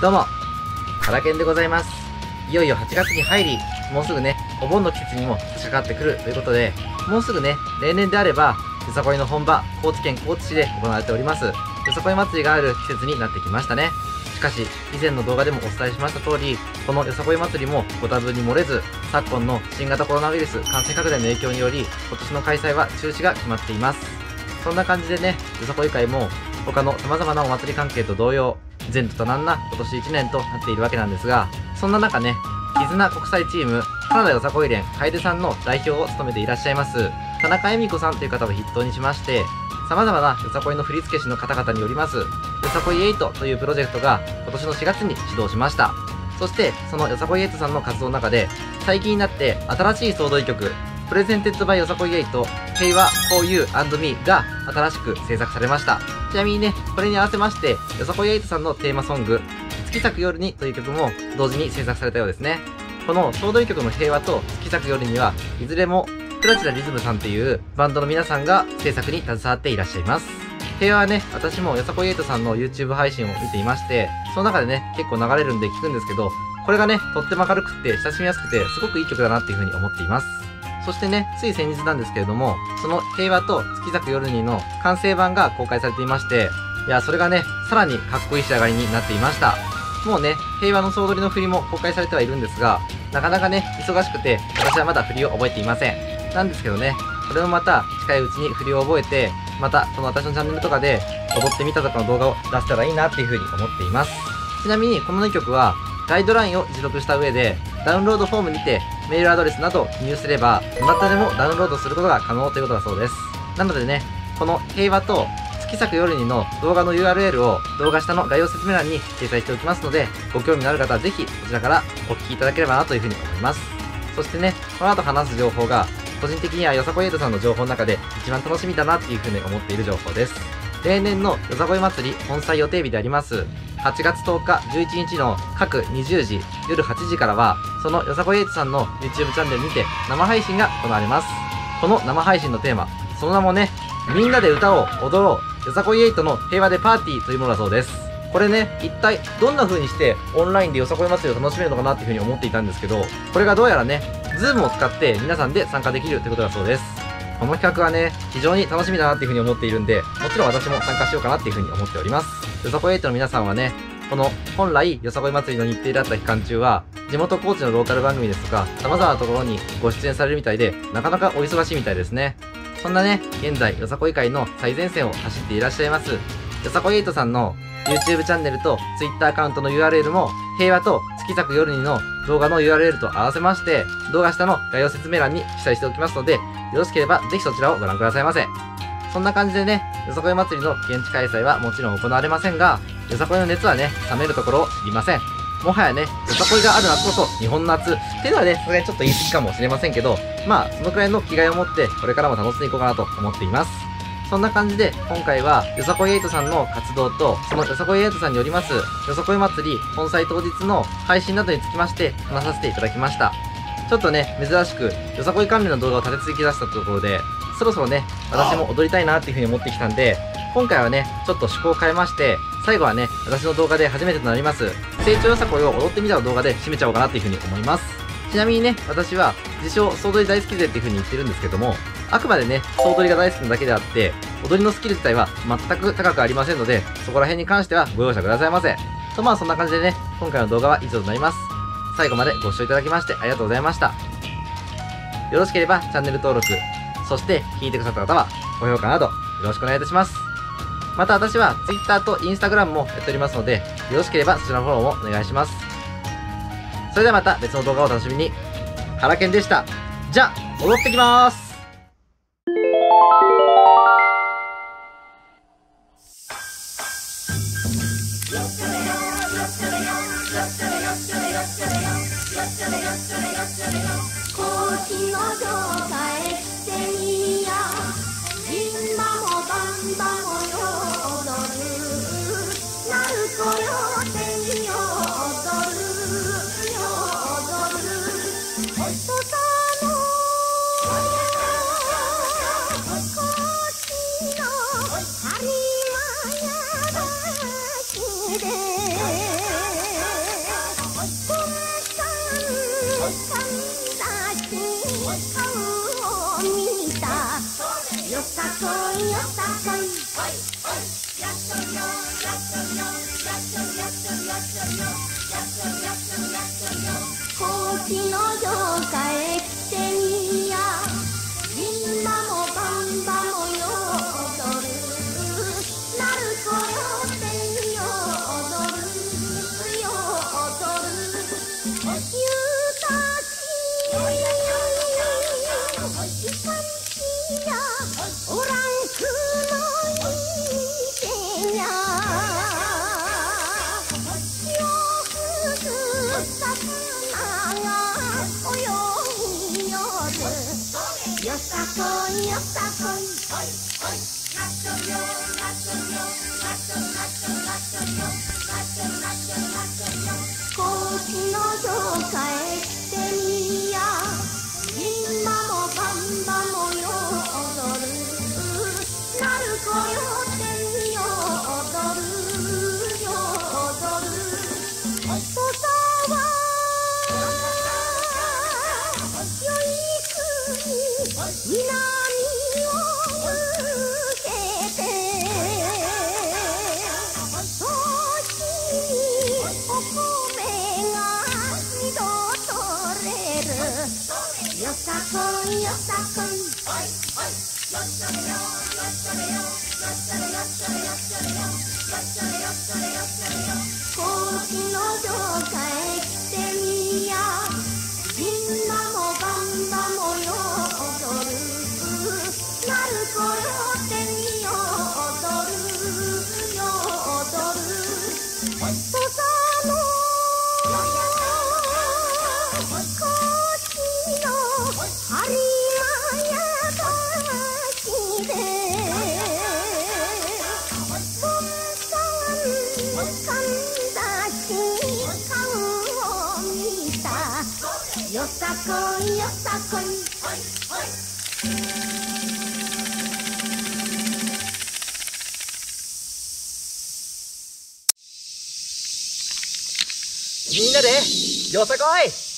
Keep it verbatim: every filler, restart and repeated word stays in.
どうも、カラケンでございます。いよいよはちがつに入り、もうすぐね、お盆の季節にも差し掛かってくるということで、もうすぐね、例年であれば、よさこいの本場、高知県高知市で行われております、よさこい祭りがある季節になってきましたね。しかし、以前の動画でもお伝えしました通り、このよさこい祭りもご多分に漏れず、昨今の新型コロナウイルス感染拡大の影響により、今年の開催は中止が決まっています。そんな感じでね、よさこい会も、他の様々なお祭り関係と同様、前途多難な今年いちねんとなっているわけなんですが、そんな中ね、絆国際チーム、カナダよさこい連楓さんの代表を務めていらっしゃいます、田中恵美子さんという方を筆頭にしまして、様々なよさこいの振付師の方々によります、よさこいエイトというプロジェクトが今年のしがつに始動しました。そして、そのよさこいエイトさんの活動の中で、最近になって新しい総動員曲、プレゼンテッドバイよさこいエイト、平和 フォーユーアンドミー が新しく制作されました。ちなみにね、これに合わせまして、よさこいエイトさんのテーマソング、月咲く夜にという曲も同時に制作されたようですね。この総動員曲の平和と月咲く夜には、いずれもプラチナリズムさんっていうバンドの皆さんが制作に携わっていらっしゃいます。平和はね、私もよさこいエイトさんの YouTube 配信を見ていまして、その中でね、結構流れるんで聞くんですけど、これがね、とっても明るくって親しみやすくて、すごくいい曲だなっていう風に思っています。そしてね、つい先日なんですけれども、その平和と月咲く夜にの完成版が公開されていまして、いや、それがね、さらにかっこいい仕上がりになっていました。もうね、平和の総取りの振りも公開されてはいるんですが、なかなかね、忙しくて、私はまだ振りを覚えていません。なんですけどね、これもまた近いうちに振りを覚えて、またこの私のチャンネルとかで踊ってみたとかの動画を出せたらいいなっていう風に思っています。ちなみにこのにきょくは、ガイドラインを持続した上で、ダウンロードフォームにてメールアドレスなどを記入すれば、どなたでもダウンロードすることが可能ということだそうです。なのでね、この平和と月咲く夜にの動画の ユーアールエル を動画下の概要説明欄に掲載しておきますので、ご興味のある方はぜひこちらからお聞きいただければなというふうに思います。そしてね、この後話す情報が、個人的にはよさこいエイトさんの情報の中で一番楽しみだなっていうふうに思っている情報です。例年のよさこい祭り本祭予定日でありますはちがつとおか、じゅういちにちの各にじゅうじ、夜はちじからは、そのよさこいエイトさんの YouTube チャンネルにて生配信が行われます。この生配信のテーマ、その名もね、みんなで歌おう、踊ろう、よさこいエイトの平和でパーティーというものだそうです。これね、一体どんな風にしてオンラインでよさこい祭りを楽しめるのかなっていう風に思っていたんですけど、これがどうやらね、Zoom を使って皆さんで参加できるということだそうです。この企画はね、非常に楽しみだなっていう風に思っているんで、もちろん私も参加しようかなっていう風に思っております。よさこいエイトの皆さんはね、この本来よさこい祭りの日程だった期間中は、地元高知のローカル番組ですとか、様々なところにご出演されるみたいで、なかなかお忙しいみたいですね。そんなね、現在よさこい界の最前線を走っていらっしゃいます、よさこいエイトさんの YouTube チャンネルと Twitter アカウントの ユーアールエル も、平和と月咲く夜にの動画の ユーアールエル と合わせまして、動画下の概要説明欄に記載しておきますので、よろしければぜひそちらをご覧くださいませ。そんな感じでね、よさこい祭りの現地開催はもちろん行われませんが、よさこいの熱はね、冷めるところを知りません。もはやね、よさこいがある夏こそ日本の夏っていうのはね、さすがにちょっと言い過ぎかもしれませんけど、まあ、そのくらいの気概を持って、これからも楽しんでいこうかなと思っています。そんな感じで、今回は、よさこいエイトさんの活動と、そのよさこいエイトさんによります、よさこい祭り本祭当日の配信などにつきまして話させていただきました。ちょっとね、珍しく、よさこい関連の動画を立て続け出したところで、そろそろね、私も踊りたいなっていう風に思ってきたんで、今回はね、ちょっと趣向を変えまして、最後はね、私の動画で初めてとなります、成長よさこいを踊ってみたの動画で締めちゃおうかなっていう風に思います。ちなみにね、私は、自称、総踊り大好き勢っていう風に言ってるんですけども、あくまでね、総踊りが大好きなだけであって、踊りのスキル自体は全く高くありませんので、そこら辺に関してはご容赦くださいませ。とまあそんな感じでね、今回の動画は以上となります。最後までご視聴いただきましてありがとうございました。よろしければチャンネル登録、そして聞いてくださった方は高評価などよろしくお願いいたします。また私は Twitter と Instagram もやっておりますので、よろしければそちらのフォローもお願いします。それではまた別の動画をお楽しみに。カラケンでした。じゃあ、踊ってきまーす。 高知の城下へ来てみや、銀馬もバンバもよ踊る、鳴子よ天よ踊るよ踊る、おとさの高知の播磨屋橋で高知の城下へ来てみや、銀馬もバンバもよ踊る、鳴子よ天よ踊るよ踊る、ゆたちいかんちやおらんくのいけにゃ、潮吹く魚が泳ぎよる、よさこいよさこい、高知の城下へ来てみや、銀馬もバンバもよ踊る、鳴子よ天よ踊るよ踊る、土佐はよい国南を向けて、そしお米が二度取れる、よさこいよさこい、高知の城下へ来てみや、銀馬もバンバもよ踊る、鳴子よ天よ踊るよ踊る、土佐の高知の播磨屋橋で、ボンタンかんだしかんを見た、よさこいよさこい、 みんなでよさこい。